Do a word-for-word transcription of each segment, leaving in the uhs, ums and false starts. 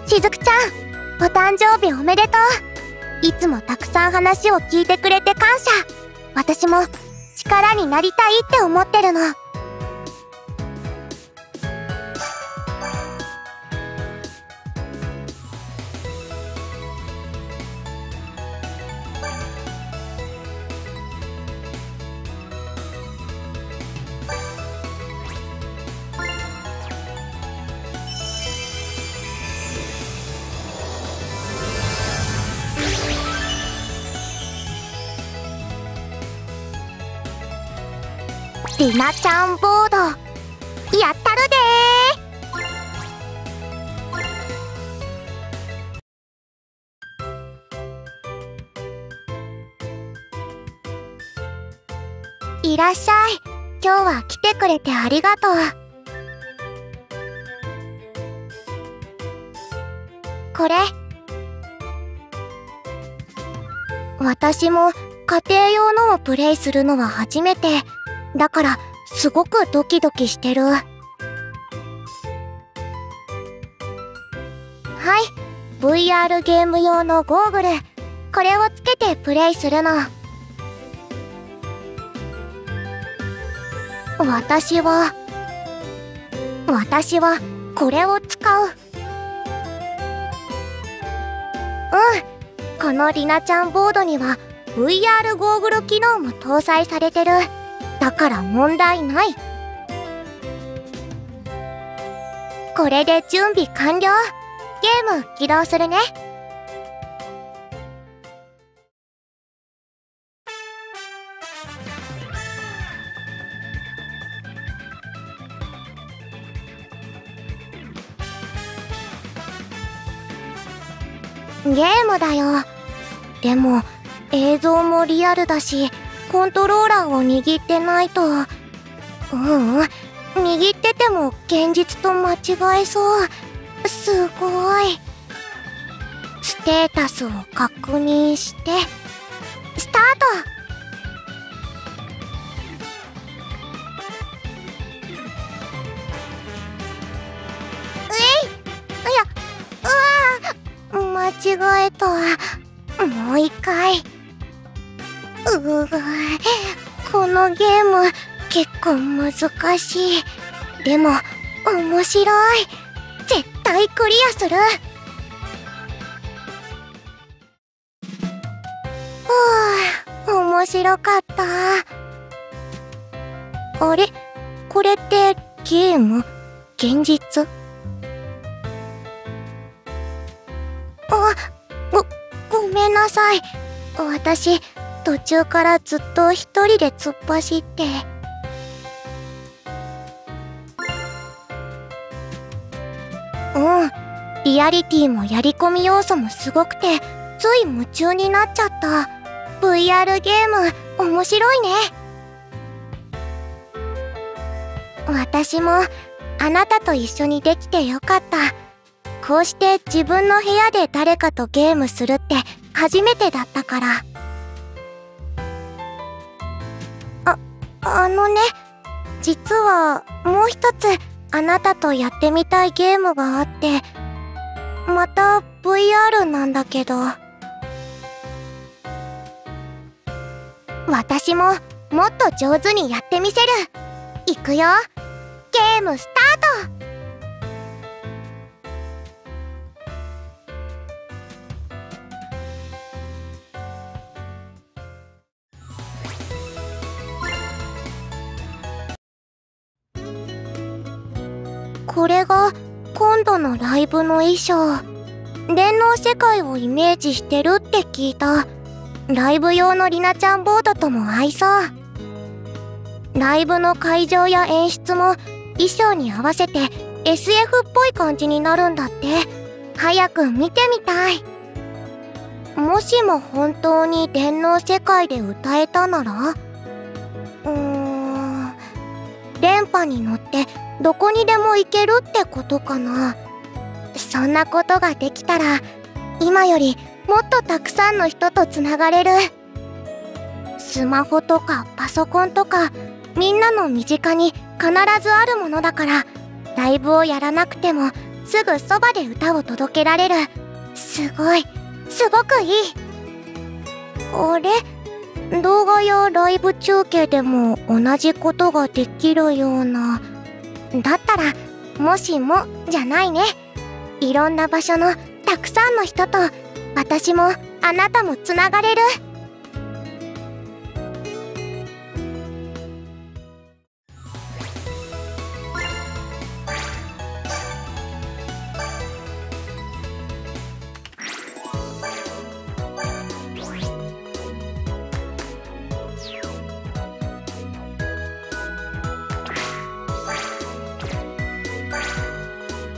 しずくちゃん、お誕生日おめでとう。いつもたくさん話を聞いてくれて感謝。私も力になりたいって思ってるの。りなちゃんボードやったるでー。いらっしゃい。今日は来てくれてありがとう。これ私も家庭用のをプレイするのは初めてだからすごくドキドキしてる。はい、 ブイアール ゲーム用のゴーグル、これをつけてプレイするの。私は私はこれを使う。うん、このりなちゃんボードには ブイアール ゴーグル機能も搭載されてる。だから問題ない。これで準備完了。ゲーム起動するね。ゲームだよ。でも映像もリアルだしコントローラーを握ってないと。ううん、握ってても現実と間違えそう。すごい。ステータスを確認してスタート。えい、いや、うわー、間違えた。もう一回。うー、このゲーム結構難しい。でも面白い。絶対クリアする。ふう、面白かった。あれ、これってゲーム？現実？あ、ご、ごめんなさい。私途中からずっと一人で突っ走って。うん、リアリティもやり込み要素もすごくてつい夢中になっちゃった。 ブイアール ゲーム面白いね。私もあなたと一緒にできてよかった。こうして自分の部屋で誰かとゲームするって初めてだったから。あのね、実はもう一つあなたとやってみたいゲームがあって、また ブイアール なんだけど。私ももっと上手にやってみせる。いくよ、ゲームスタート。これが今度のライブの衣装。電脳世界をイメージしてるって聞いた。ライブ用のりなちゃんボードとも合いそう。ライブの会場や演出も衣装に合わせて エスエフ っぽい感じになるんだって。早く見てみたい。もしも本当に電脳世界で歌えたなら、うーん、電波に乗ってどこにでも行けるってことかな。そんなことができたら今よりもっとたくさんの人とつながれる。スマホとかパソコンとかみんなの身近に必ずあるものだから、ライブをやらなくてもすぐそばで歌を届けられる。すごい、すごくいい。あれ、動画やライブ中継でも同じことができるような。だったら、もしもじゃないね。いろんな場所のたくさんの人と私もあなたもつながれる。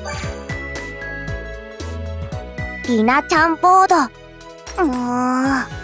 りなちゃんボード。もう。